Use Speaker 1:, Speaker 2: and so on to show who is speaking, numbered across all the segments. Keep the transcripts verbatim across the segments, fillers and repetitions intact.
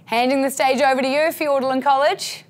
Speaker 1: Handing the stage over to you, Fiordland College.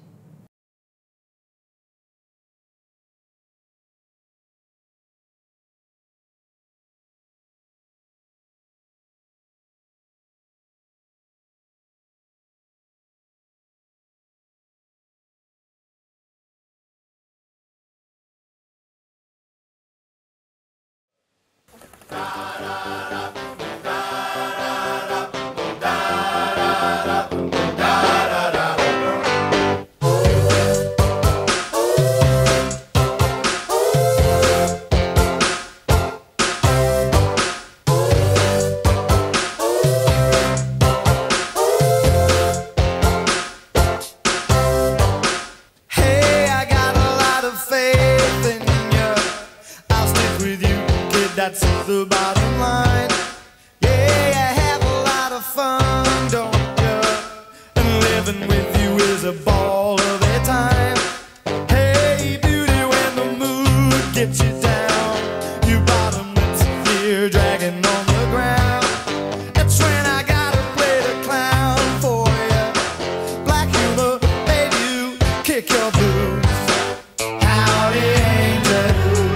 Speaker 2: That's the bottom line. Yeah, you have a lot of fun, don't you? And living with you is a ball of a time. Hey, beauty, when the mood gets you down, you bottom lips here dragging on the ground. That's when I gotta play the clown for you. Black humor, baby, you kick your blues. Howdy, angel.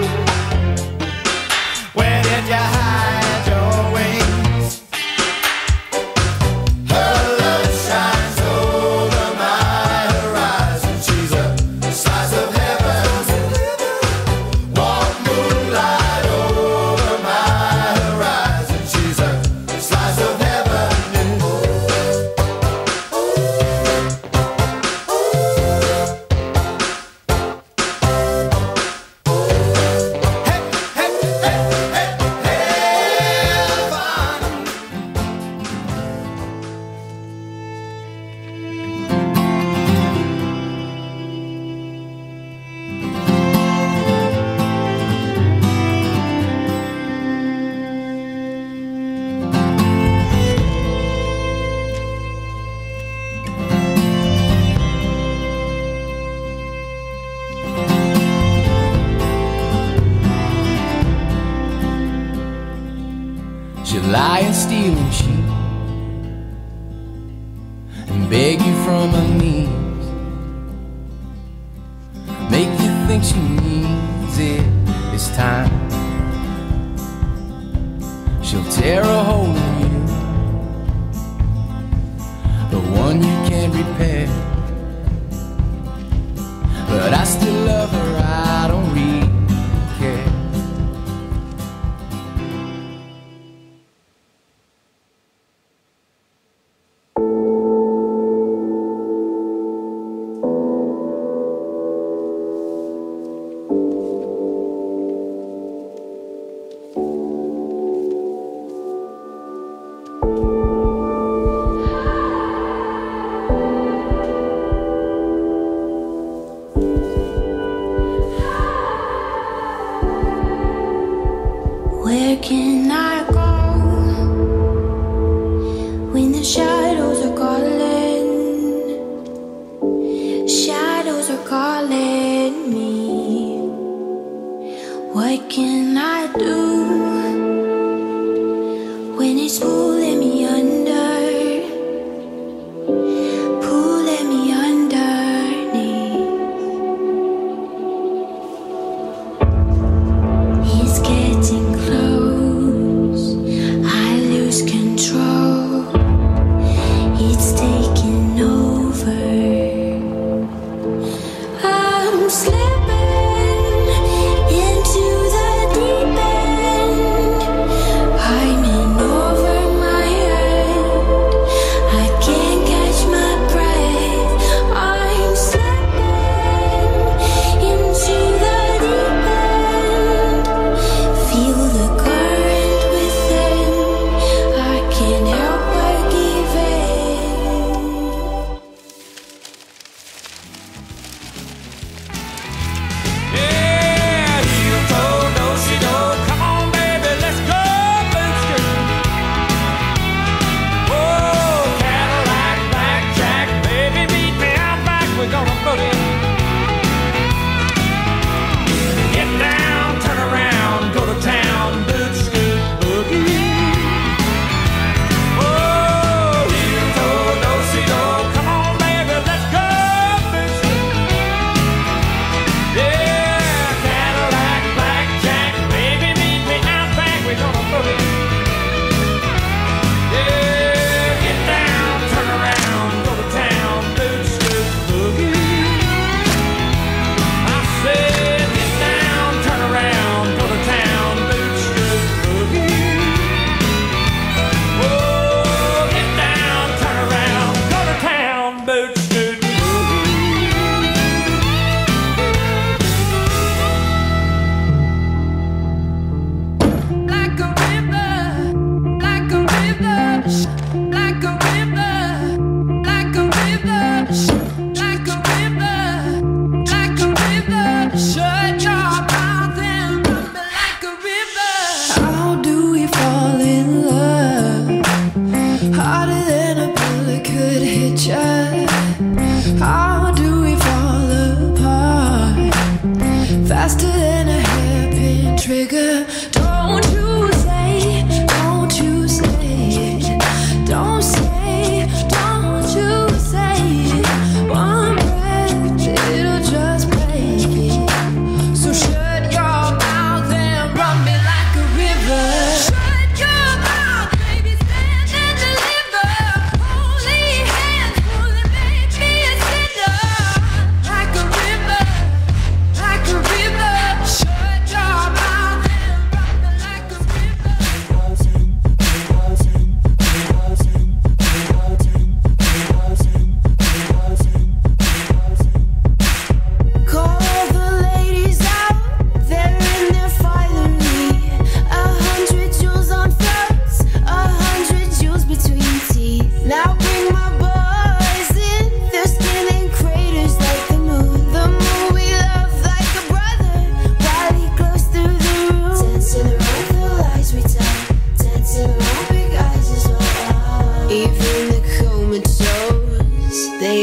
Speaker 2: Where did you hide your wings? Her love shines over my horizon. She's a slice of heaven. Warm moonlight over my horizon. She's a slice of heaven.
Speaker 3: She'll lie and steal and cheat and beg you from her knees, make you think she needs it this time. She'll tear a hole in you, the one you can't repair. But I still love her, I don't really care.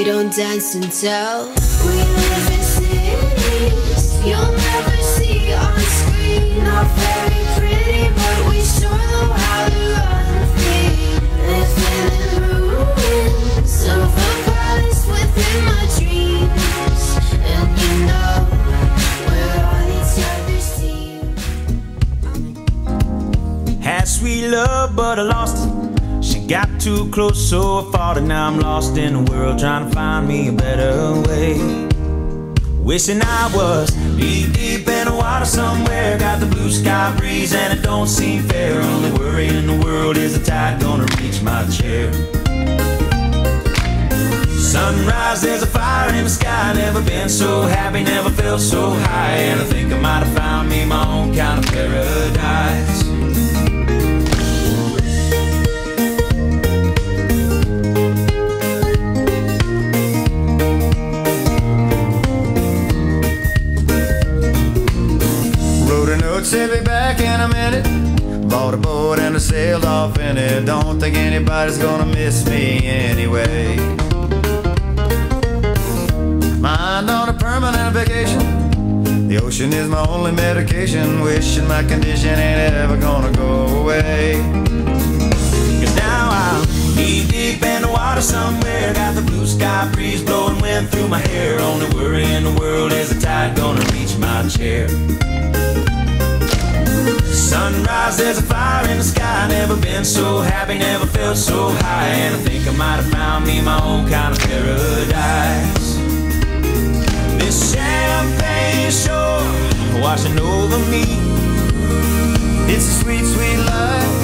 Speaker 4: we don't dance and tell. We live in cities you'll never see on screen. Not very pretty, but we sure know how to run free. Living in ruins of a palace within my dreams. And you know we're on each other's team.
Speaker 2: Had sweet love, but I lost it. She got too close, so I fought it. Now I'm lost in the world, trying to find me a better way. Wishing I was deep, deep in the water somewhere. Got the blue sky breeze and it don't seem fair. Only worry in the world is the tide gonna reach my chair. Sunrise, there's a fire in the sky. Never been so happy, never felt so high. And I think I might have found me my own kind of paradise. Said be back in a minute. Bought a boat and I sailed off in it. Don't think anybody's gonna miss me anyway. Mind on a permanent vacation. The ocean is my only medication. Wishing my condition ain't ever gonna go away. Cause now I'm deep, deep in the water somewhere. Got the blue sky breeze blowing wind through my hair. Only worry in the world is the tide gonna reach my chair. Sunrise, there's a fire in the sky. Never been so happy, never felt so high. And I think I might have found me my own kind of paradise. This champagne shore washing over me. It's a sweet, sweet life.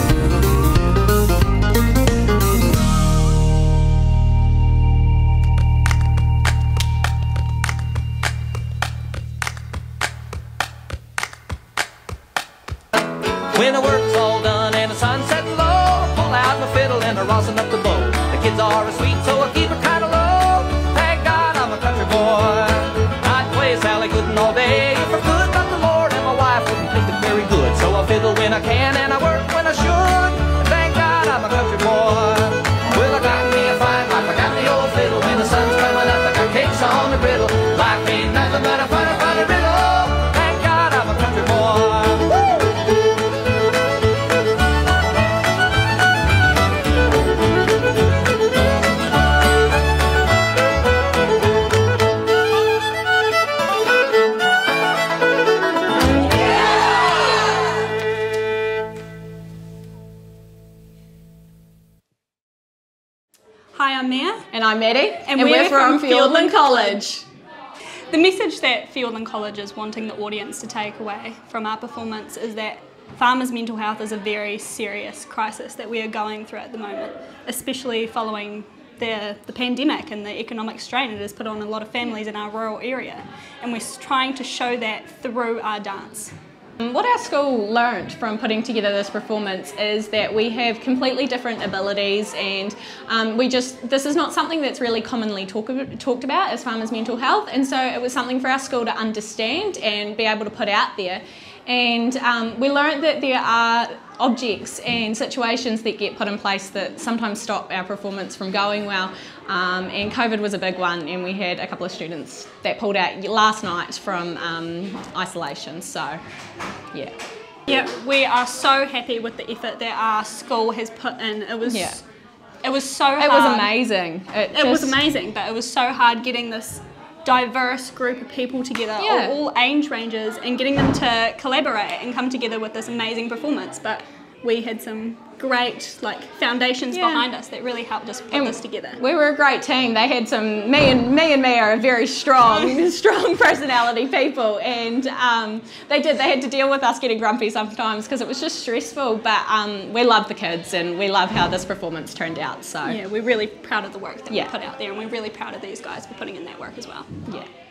Speaker 3: When the work's all done and the sun's setting low, I pull out my fiddle and I rosin up the bow. The kids are sweet, so I keep it kind of low. Thank God I'm a country boy. I'd play Sally Gooden all day if I could, but the Lord and my wife wouldn't think it very good. So I fiddle when I can and I work when I should. Thank God I'm a country boy. Well, I got me a fine life, I got the old fiddle. When the sun's coming up, I got cakes on the griddle. Life ain't nothing but a funny, funny riddle. Thank God I'm a country boy.
Speaker 1: Hi, I'm Mia.
Speaker 5: And I'm Maddie.
Speaker 1: And,
Speaker 5: and
Speaker 1: we're,
Speaker 5: we're from,
Speaker 1: from
Speaker 5: Fiordland College.
Speaker 1: The message that Fiordland College is wanting the audience to take away from our performance is that farmers' mental health is a very serious crisis that we are going through at the moment, especially following the, the pandemic and the economic strain it has put on a lot of families in our rural area. And we're trying to show that through our dance.
Speaker 5: What our school learnt from putting together this performance is that we have completely different abilities, and um, we just this is not something that's really commonly talk, talked about as farmers' mental health, and so it was something for our school to understand and be able to put out there. And um, we learnt that there are objects and situations that get put in place that sometimes stop our performance from going well, um, and COVID was a big one, and we had a couple of students that pulled out last night from um, isolation, so yeah.
Speaker 1: Yeah, we are so happy with the effort that our school has put in. It was,
Speaker 5: yeah.
Speaker 1: it was so hard.
Speaker 5: It was amazing. It,
Speaker 1: It
Speaker 5: just,
Speaker 1: was amazing, but it was so hard getting this diverse group of people together,
Speaker 5: yeah.
Speaker 1: all, all age ranges, and getting them to collaborate and come together with this amazing performance. But we had some great like foundations
Speaker 5: yeah.
Speaker 1: behind us that really helped us put
Speaker 5: and
Speaker 1: this together.
Speaker 5: We were a great team. They had some, me and me and me are very strong, strong personality people, and um, they did. They had to deal with us getting grumpy sometimes because it was just stressful. But um, we love the kids, and we love how this performance turned out. So
Speaker 1: yeah, we're really proud of the work that
Speaker 5: yeah.
Speaker 1: we put out there, and we're really proud of these guys for putting in that work as well.
Speaker 5: Yeah.